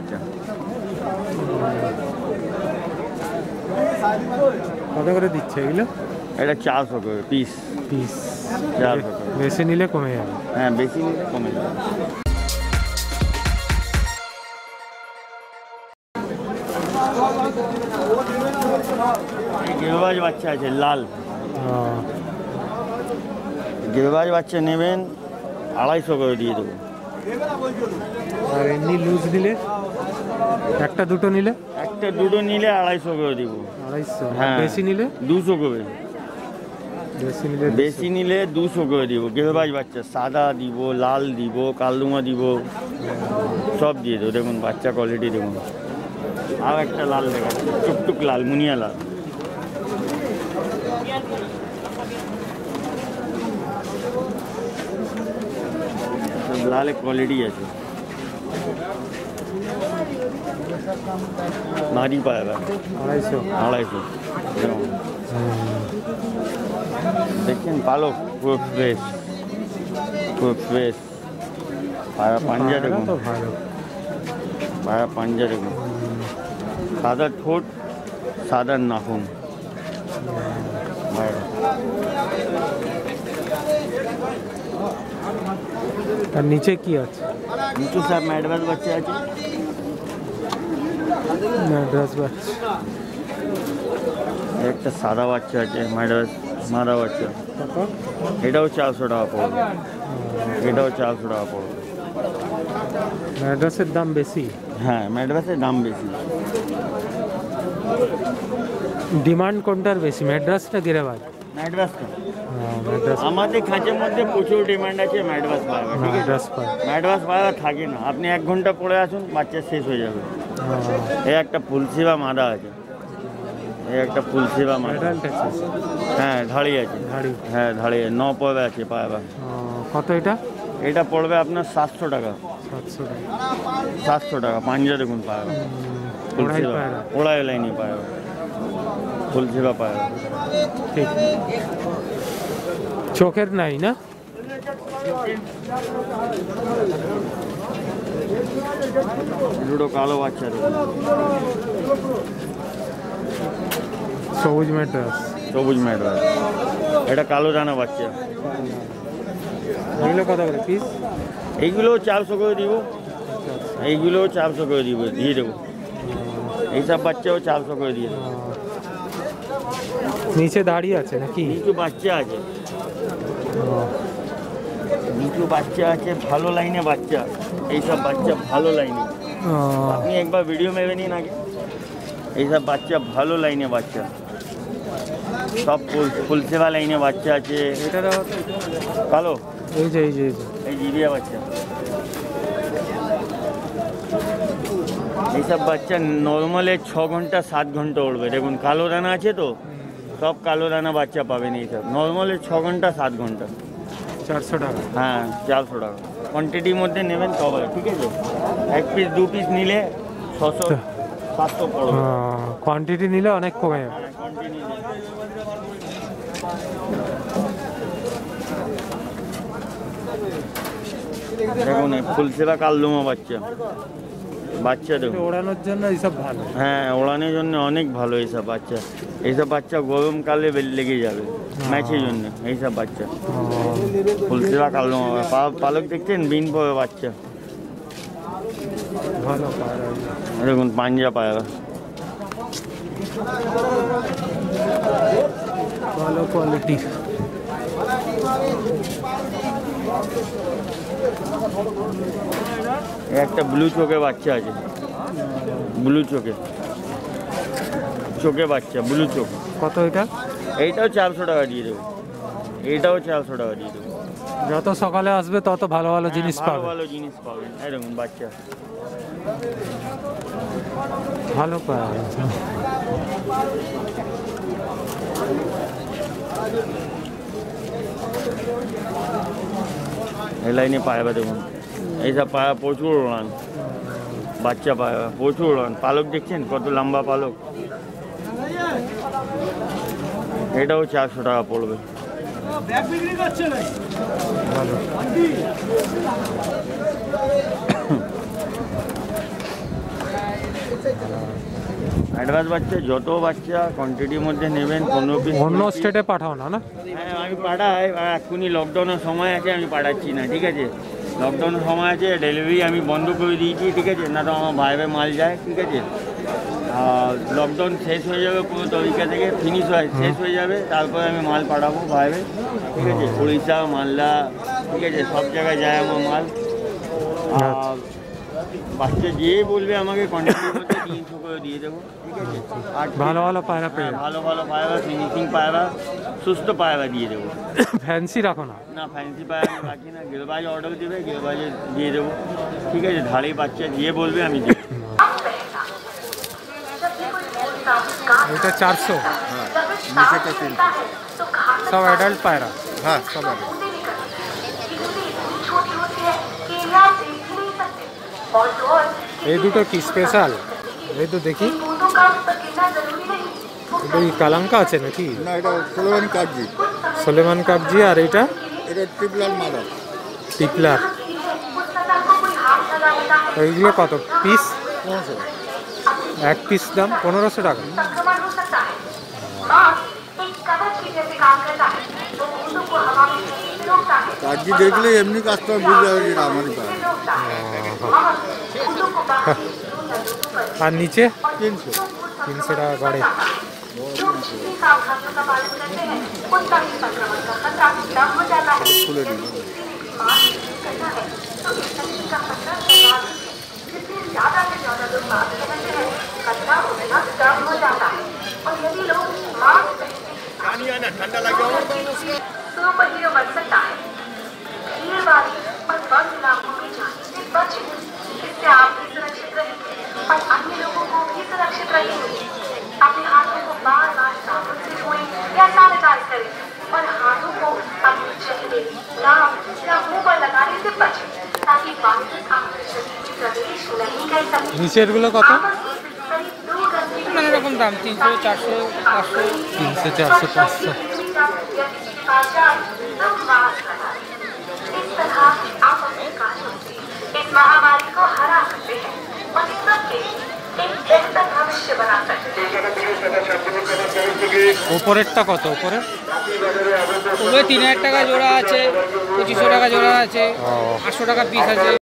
বাচ্চা। কত করে দিচ্ছে এগুলো? এটা 400 করে পিস। পিস 400 করে। বেশি নিলে কমে যাবে। হ্যাঁ, বেশি নিলে কমে যাবে। গিরবাজ বাচ্চা আছে লাল। গিরবাজ বাচ্চা নেবেন 250 করে দিয়ে দেবো। আর এমনি লুজ নিলে, একটা দুটো নিলে? একটা দুটো নিলে 250 করে দিব। 250? হ্যাঁ। বেশি নিলে? 200 করে। বেশি নিলে 200 করে দিব। গিরবাজ বাচ্চা সাদা দিব, লাল দিব, কালদুমা দিব, সব দিয়ে দেবো। দেখুন বাচ্চা কোয়ালিটি দেখুন। আর একটা লাল দেখাচ্ছে, টুকটুক লাল, মুনিয়া লাল। লালের কোয়ালিটি আছে, ভারী পায়রা। 250। দেখছেন পালক পুরো ফ্রেশ, পুরো ফ্রেশ। পায়রা পাঞ্জা দেখুন, পায়রা পাঞ্জা দেখুন। সাদা ঠোঁট, সাদা নাখুন। আর নিচে কি আছে? নিচে সব ম্যাড্রাস বাচ্চা আছে। ম্যাড্রাস বাচ্চা। একটা সাদা বাচ্চা আছে, ম্যাড্রাস মারা বাচ্চা। এটাও 400 টাকা পড়বে। এটাও 400 টাকা পড়বে। ম্যাড্রাসের দাম বেশি? হ্যাঁ, ম্যাড্রাসের দাম বেশি। ডিমান্ড কোনটার বেশি, ম্যাড্রাসটা গিরবাজ? ম্যাড্রাসটা। ম্যাড্রাস আমাদের খাঁচের মধ্যে প্রচুর ডিমান্ড আছে ম্যাড্রাস পায়রা। ম্যাড্রাস পায়রা থাকে না, আপনি 1 ঘন্টা পরে আসুন, বাচ্চা শেষ হয়ে যাবে। এই একটা ফুলসিবা মাদা আছে, এই একটা ফুলসিবা মাদা। হ্যাঁ, ধাড়ি আছে। হ্যাঁ, ধাড়ি 9 পড়বে আছে পায়রা। কত এটা? এটা পড়বে আপনার 700 টাকা। 700 টাকা। পাঞ্জা দেখুন পায়রা, ফুলসিবা, ওড়াই লাইনি পায়রা, ফুলসিবা পায়রা। ঠিক। চোখের নাই না? দুটো কালো বাচ্চা দেখুন। সবুজ ম্যাড্রাস। সবুজ ম্যাড্রাস। এটা কালো দানা বাচ্চা। এগুলো কত করে পিস? এইগুলোও 400 করে দিব। এইগুলোও 400 করে দিব, দিয়ে দেবো। এইসব বাচ্চাও 400 করে দিয়ে দেবো। নিচে দাঁড়িয়ে আছে নাকি? নিচু বাচ্চা আছে, নিচু বাচ্চা আছে, ভালো লাইনে বাচ্চা। এইসব বাচ্চা ভালো লাইনে, আপনি একবার ভিডিও মেরে নিন আগে। এইসব বাচ্চা ভালো লাইনে বাচ্চা, সব ফুলসেবা লাইনে বাচ্চা আছে। এটা কালো, এই যে এই জিরিয়া বাচ্চা। এইসব বাচ্চা নর্মালে 6 ঘন্টা 7 ঘন্টা উঠবে। দেখুন কালো দানা আছে তো, সব কালো দানা বাচ্চা পাবেন। এইসব নর্মালে 6 ঘন্টা 7 ঘন্টা। 400 টাকা। হ্যাঁ, 400 টাকা। কোয়ান্টিটির মধ্যে নেবেন তবে ঠিক আছে। 1 পিস 2 পিস নিলে 600 700 পড়বে। কোয়ান্টিটি নিলে অনেক কমে যাবে। দেখুন ফুলসেরা কালদুমা বাচ্চা, বাচ্চা দেখুন। ওড়ানোর জন্য এইসব ভালো। হ্যাঁ, ওড়ানোর জন্য অনেক ভালো এইসব বাচ্চা। এইসব বাচ্চা গরমকালে লেগে যাবে ম্যাচের জন্য। এইসব বাচ্চা ফুলসেরা কালদুমা। পালক দেখছেন, বিন পড়ে বাচ্চা। ভালো পায়রা দেখুন, পাঞ্জা পায়রা, ভালো কোয়ালিটি। একটা ব্লু চোখে বাচ্চা আছে, ব্লু চোখে বাচ্চা, ব্লু চোখ। কত এটা? এইটাও 400 টাকা দিয়ে দেবো। এইটাও 400 টাকা দিয়ে দেবো। যত সকালে আসবে তত ভালো ভালো জিনিস পাবে। ভালো জিনিস পাবেন। এই দেখুন বাচ্চা, ভালো পায়রা। এই লাইনে পায়রা দেখুন। এইসব পায়রা প্রচুর উড়ান, বাচ্চা পায়রা প্রচুর উড়ান। পালক দেখছেন কত লম্বা পালক। এটাও 400 টাকা পড়বে। অ্যাডভান্স বাচ্চা যত বাচ্চা কোয়ান্টিটির মধ্যে নেবেন 15 পিস অন্য স্টেটে পাঠাও না? হ্যাঁ আমি পাঠাই, এক্ষুনি লকডাউনের সময় আছে আমি পাঠাচ্ছি না, ঠিক আছে? লকডাউনের সময় আছে, ডেলিভারি আমি বন্ধ করে দিয়েছি, ঠিক আছে? না তো আমার ভাইবে মাল যায়, ঠিক আছে? আর লকডাউন শেষ হয়ে যাবে পুরো তরিকা থেকে ফিনিশ শেষ হয়ে যাবে, তারপরে আমি মাল পাঠাবো ভাইবে, ঠিক আছে? উড়িষ্যা, মালদা, ঠিক আছে? সব জায়গায় যায় আমার মাল। আর বাচ্চা যেই বলবে আমাকে কোয়ান্টিটির মধ্যে 300 করে দিয়ে দেবো, ঠিক আছে? আর ভালো ভালো পায়রা পেয়ে ভালো ভালো পায়রা, ফিনিশিং পায়রা, সুস্থ পায়রা দিয়ে দেবো। ফ্যান্সি রাখো না? না ফ্যান্সি পায়রা আমি রাখি না, গেলবাজ অর্ডার দেবে, গেলবাজে দিয়ে দেবো, ঠিক আছে? ধাড়ি বাচ্চা যে বলবে আমি দিয়ে দেবো। এটা 400? নিচেটা 300। সব অ্যাডাল্ট পায়রা? হ্যাঁ সব আছে। এই দুটো কি স্পেশাল? এই তো দেখি, এটা কি কালাঙ্কা আছে নাকি? না এটা সোলেমানি কাগজি। সোলেমান কাগজি। আর এটা? এটা ট্রিপলার মাদার। টিপলার। এইগুলো কত পিস? 1500। এক পিস দাম 1500 টাকা। কাগজি দেখলে এমনি কাস্টমার বুঝতে হবে যে আমারই পায়। আর নিচে 300। 300 টাকা গড়ে। খুলে দিই। सुपर हीरो बन सकता है। भीड़भाड़ी और बंद इलाकों में जाने से बचें। इससे आप भी सुरक्षित रहेंगे और अन्य लोगों को भी सुरक्षित रहेंगे। अपने हाथों को बार बार साबुन से धोएं या सैनिटाइज करें और हाथों को अपने चेहरे, नाक या मुंह पर लगाने से बचें ताकि वायरस आपके शरीर में प्रवेश नहीं कर सके। নিচের গুলো কত? आपस में करीब 2 घंटे নানা রকম দাম, 300, 400, 500। 300, 400, 500। इस तरह आप अपने कार्यों से इस महामारी को हरा सकते हैं और इस सबके एक बेहतर भविष्य बना सकते हैं। উপরেরটা কত? উপরে ওগুলো 3000 টাকা জোড়া আছে, 2500 টাকা জোড়া আছে, 800 টাকা পিস আছে।